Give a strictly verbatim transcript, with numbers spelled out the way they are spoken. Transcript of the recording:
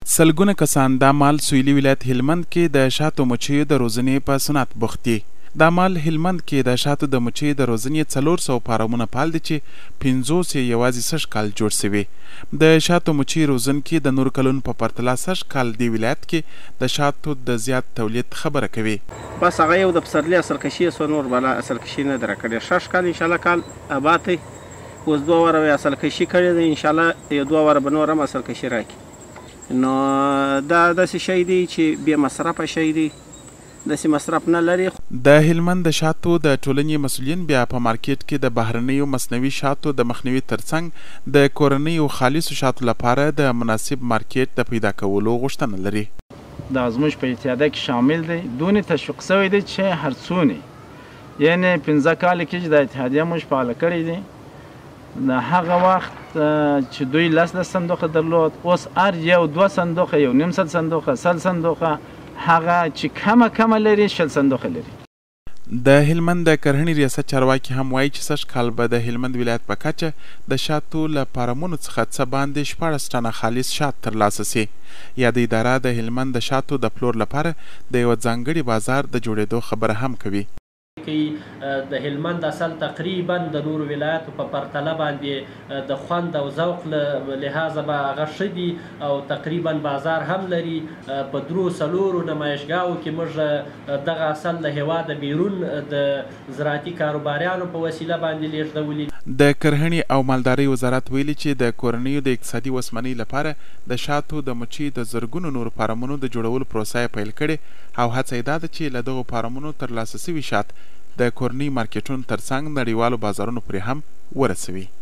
سلګونه کسان دا مال سویلي ولایت هلمند کې د شاتو مچیو د روزنې په صنعت بوخت دي. دا مال هلمند کې د شاتو د مچیو د روزنې څلور سوه فارمونه فعال دي چې پنځوس یې یوازې سږ کال جوړ سوي. د شاتو مچیو روزنکي د نورو کلونو په پرتله سږ کال دې ولایت کې د شاتو د زیات تولید خبره کوي. بس هغه یو د پسرلي اصلکشي سو نور بلا اصلکشي نه در کړی. شش کال انشاءالله کال آباد دی. اوس دوه واره یې اصلکشي کړې ده، انشاءالله یو دوه واره به نور هم اصلکشي راکړي. نو دا داسې شی دی چې بې مصرفه شی دی، داسې مصرف نه لري. د هلمند د شاتو د ټولنې مسؤلین بیا په مارکیټ کې د بهرنیو مصنوعي شاتو د مخنیوي ترڅنګ د کورنیو خالصو شاتو لپاره د مناسب مارکیټ د پیدا کولو غوښتنه لري. دا زموږ په اتحادیه کې شامل دی. دونې تشویق سوی دی چې هر څونې یعنې پنځه کاله کې چې د اتحادیه موږ فعاله کړې دي، د هغه وخت چې دوی لس لس صندوقه درلود، اوس هر یو دوه صندوقه، یو نیم سل صندوقه، سل صندوقه، هغه چې کمه کمه لري شل صندوقه لري. د هلمند د کرهڼې ریاست چارواکي هم وایي چې سږ کال به د هلمند ولایت په کچه د شاتو له فارمونو څخه څه باندې شپاړس ټنه خالص شات ترلاسه سي. یاده اداره د هلمند د شاتو د پلور لپاره د یوه ځانګړي بازار د جوړېدو خبره هم کوي. د هلمند اصل تقریبا د نورو ولایاتو په پرتله باندې د خوند او ذوق له لحاظه به هغه ښه دي او تقریبا بازار هم لري. په درو څلورو نمایشګاهو کې موږ دغه اصل له هېواده بیرون د زراعتي کاروباریانو په وسیله باندې لېږدولي. د کرهڼې او مالدارۍ وزارت ویلي چې د کورنیو د اقتصادي وسمنۍ لپاره د شاتو د مچۍ د زرګونو نورو فارمونو د جوړولو پروسه یې پیل کړې او هڅه یې دا ده چې له دغو فارمونو ترلاسه سوي شات د کورنۍ مارکیټونو ترڅنګ نړیوالو بازارونو پورې هم ورسوي.